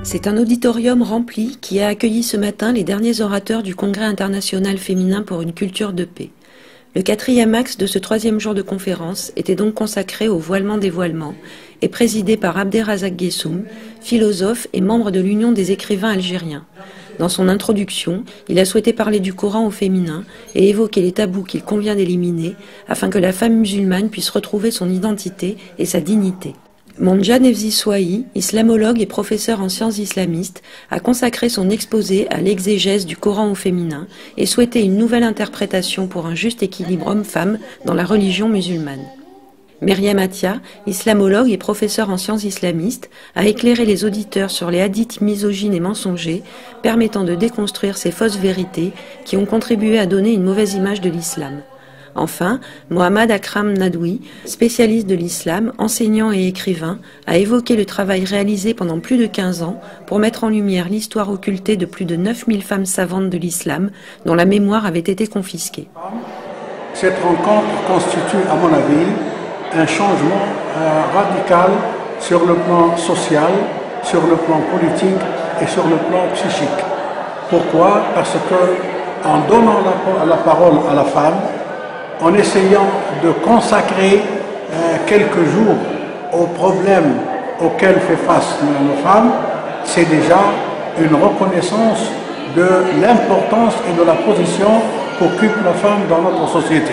C'est un auditorium rempli qui a accueilli ce matin les derniers orateurs du Congrès international féminin pour une culture de paix. Le quatrième axe de ce troisième jour de conférence était donc consacré au voilement-dévoilement et présidé par Abderrazak Guessoum, philosophe et membre de l'Union des écrivains algériens. Dans son introduction, il a souhaité parler du Coran au féminin et évoquer les tabous qu'il convient d'éliminer afin que la femme musulmane puisse retrouver son identité et sa dignité. Monja Nevzi Souahi, islamologue et professeur en sciences islamistes, a consacré son exposé à l'exégèse du Coran au féminin et souhaitait une nouvelle interprétation pour un juste équilibre homme-femme dans la religion musulmane. Myriam Attia, islamologue et professeur en sciences islamistes, a éclairé les auditeurs sur les hadiths misogynes et mensongers, permettant de déconstruire ces fausses vérités qui ont contribué à donner une mauvaise image de l'islam. Enfin, Mohammad Akram Nadoui, spécialiste de l'islam, enseignant et écrivain, a évoqué le travail réalisé pendant plus de 15 ans pour mettre en lumière l'histoire occultée de plus de 9000 femmes savantes de l'islam dont la mémoire avait été confisquée. Cette rencontre constitue, à mon avis, un changement radical sur le plan social, sur le plan politique et sur le plan psychique. Pourquoi? Parce que en donnant la parole à la femme, en essayant de consacrer quelques jours aux problèmes auxquels fait face nos femmes, c'est déjà une reconnaissance de l'importance et de la position qu'occupe la femme dans notre société.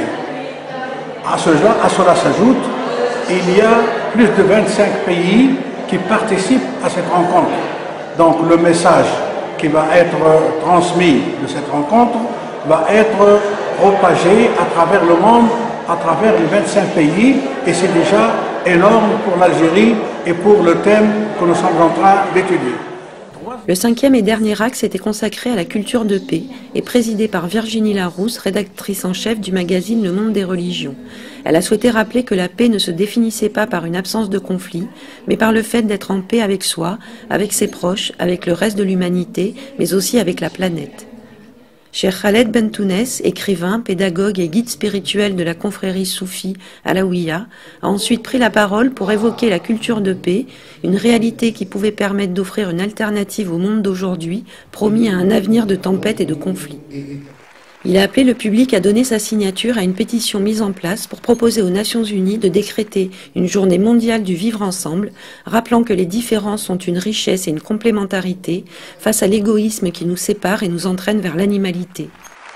À cela s'ajoute, il y a plus de 25 pays qui participent à cette rencontre. Donc le message qui va être transmis de cette rencontre va être propagé à travers le monde, à travers les 25 pays, et c'est déjà énorme pour l'Algérie et pour le thème que nous sommes en train d'étudier. Le cinquième et dernier axe était consacré à la culture de paix et présidé par Virginie Larousse, rédactrice en chef du magazine Le Monde des religions. Elle a souhaité rappeler que la paix ne se définissait pas par une absence de conflit, mais par le fait d'être en paix avec soi, avec ses proches, avec le reste de l'humanité, mais aussi avec la planète. Cheikh Khaled Bentounès, écrivain, pédagogue et guide spirituel de la confrérie soufie Alaouia, a ensuite pris la parole pour évoquer la culture de paix, une réalité qui pouvait permettre d'offrir une alternative au monde d'aujourd'hui, promis à un avenir de tempête et de conflits. Il a appelé le public à donner sa signature à une pétition mise en place pour proposer aux Nations Unies de décréter une journée mondiale du vivre ensemble, rappelant que les différences sont une richesse et une complémentarité face à l'égoïsme qui nous sépare et nous entraîne vers l'animalité.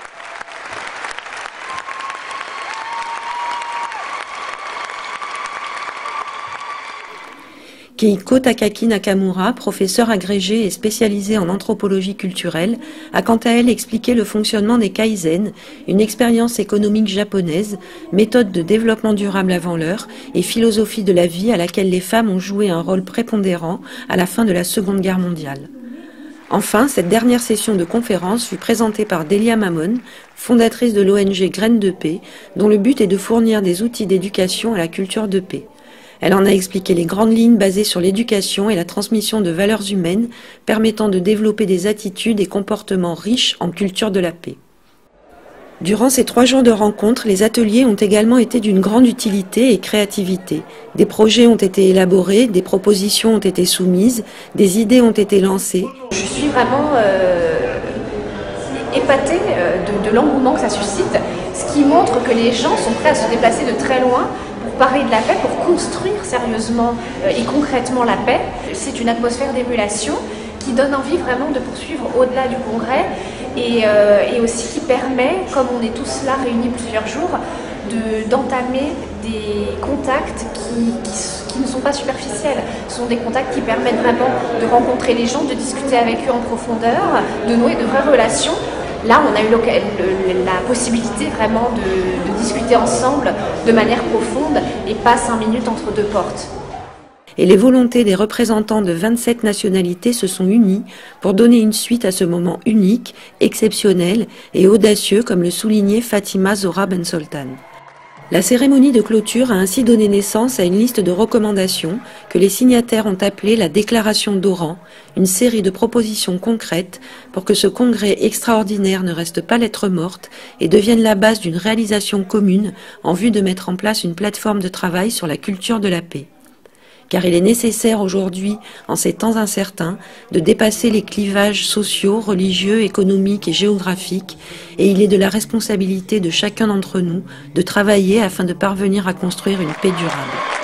Keiko Takaki Nakamura, professeure agrégée et spécialisée en anthropologie culturelle, a quant à elle expliqué le fonctionnement des kaizen, une expérience économique japonaise, méthode de développement durable avant l'heure et philosophie de la vie à laquelle les femmes ont joué un rôle prépondérant à la fin de la Seconde Guerre mondiale. Enfin, cette dernière session de conférence fut présentée par Delia Mamon, fondatrice de l'ONG Graines de Paix, dont le but est de fournir des outils d'éducation à la culture de paix. Elle en a expliqué les grandes lignes basées sur l'éducation et la transmission de valeurs humaines permettant de développer des attitudes et comportements riches en culture de la paix. Durant ces 3 jours de rencontres, les ateliers ont également été d'une grande utilité et créativité. Des projets ont été élaborés, des propositions ont été soumises, des idées ont été lancées. Je suis vraiment épatée de l'engouement que ça suscite, ce qui montre que les gens sont prêts à se déplacer de très loin pour parler de la paix, pour construire sérieusement et concrètement la paix. C'est une atmosphère d'émulation qui donne envie vraiment de poursuivre au-delà du congrès et aussi qui permet, comme on est tous là réunis plusieurs jours, d'entamer des contacts qui ne sont pas superficiels. Ce sont des contacts qui permettent vraiment de rencontrer les gens, de discuter avec eux en profondeur, de nouer de vraies relations. Là, on a eu la possibilité vraiment de discuter ensemble de manière profonde et pas 5 minutes entre 2 portes. Et les volontés des représentants de 27 nationalités se sont unies pour donner une suite à ce moment unique, exceptionnel et audacieux, comme le soulignait Fatima Zora Ben Soltan. La cérémonie de clôture a ainsi donné naissance à une liste de recommandations que les signataires ont appelée la Déclaration d'Oran, une série de propositions concrètes pour que ce congrès extraordinaire ne reste pas lettre morte et devienne la base d'une réalisation commune en vue de mettre en place une plateforme de travail sur la culture de la paix. car il est nécessaire aujourd'hui, en ces temps incertains, de dépasser les clivages sociaux, religieux, économiques et géographiques, et il est de la responsabilité de chacun d'entre nous de travailler afin de parvenir à construire une paix durable.